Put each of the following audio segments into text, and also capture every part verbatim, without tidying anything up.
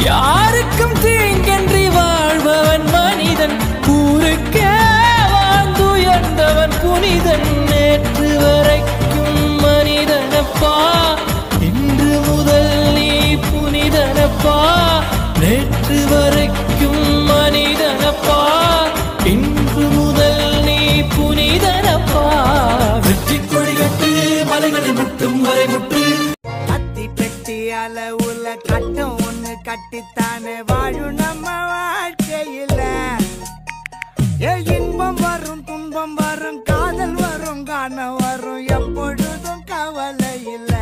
யாருக்கும் தீங்கன்றி வாழ்பவன் மனிதன், ஊருக்கே வாழ்ந்துயர்ந்தவன் புனிதன். நேற்று வரைக்கும் மனிதனப்பா, இன்று முதல் நீ புனிதனப்பா. நேற்று வரைக்கும் மனிதனப்பா, இன்று முதல் நீ புனிதனப்பா. வெற்றி கொடி கட்டு மலைகளை முட்டும் வரை முட்டு. கத்தி பெட்டி அளவுல கட்டம் ஒண்ணு கட்டித்தானே வாழும் நம்ம வாழ்க்கையில. ஏ இன்பம் வரும் துன்பம் வரும் காதல் வரும் காணம் வரும் எப்பொழுதும் கவலை இல்ல.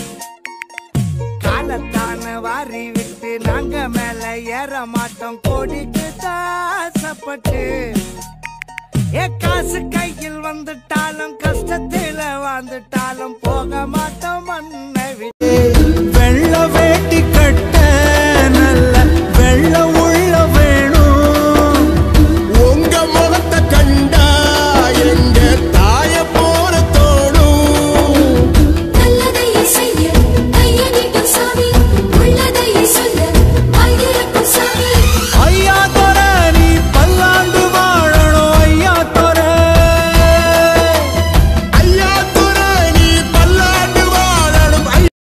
காலத்தான வாரி விட்டு நாங்க மேல ஏற மாட்டோம் கோடிக்கு தாசப்பட்டு. ஏ காசு கையில் வந்துட்டாலும் கஷ்டத்தில வாழ்ந்துட்டாலும் போக மாட்டோம் மண்ணை விட்டு. வெள்ள வேட்டி கட்ட நல்ல வெள்ள உள்ள வேணும். உங்க முகத்தை கண்டா எங்க தாய போல தோணும். நல்லதையே செய்ய கையடிக்கும் சாமி, உள்ளதையே சொல்ல வாய்திறக்கும் சாமி. ஐயா தோர நீ பல்லாண்டு வாழணும். ஐயா தோர ஐயா துற நீ பல்லாண்டு வாழணும்.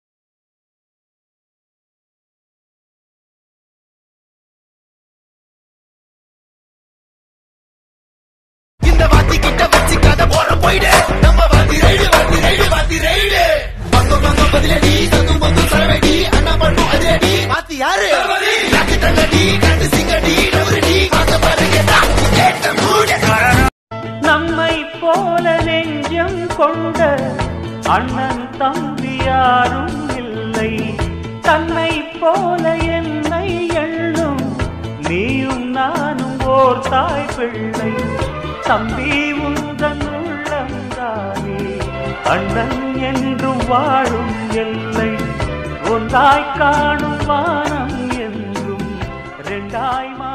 இந்த வாத்தி கிட்ட வச்சு கதை போற போயிடு. நம்ம வாத்தி ரைடு வாத்தி ரைடு வாத்தி ரைடு. பங்க பங்க பதிலடி தந்து பந்து சரவடி அண்ணா பண்ணு அதிரடி. வாத்தி யாரு? யாக்கு தங்கடி கண்டு சிங்கடி டவரடி வாத்த பாருங்கடா கேட்ட மூட. நம்மை போல நெஞ்சம் கொண்ட அண்ணன் தம்பி யாரும் இல்லை. தன்னை போல என்னை எண்ணும் நீயும் நானும் ஓர் தாய் பிள்ளை. தம்பி உந்தன் உள்ளந்தானே அண்ணன் என்றும் வாழும் எல்லை. ஒன்றாய் காணும் வானம் என்றும் ரெண்டாய்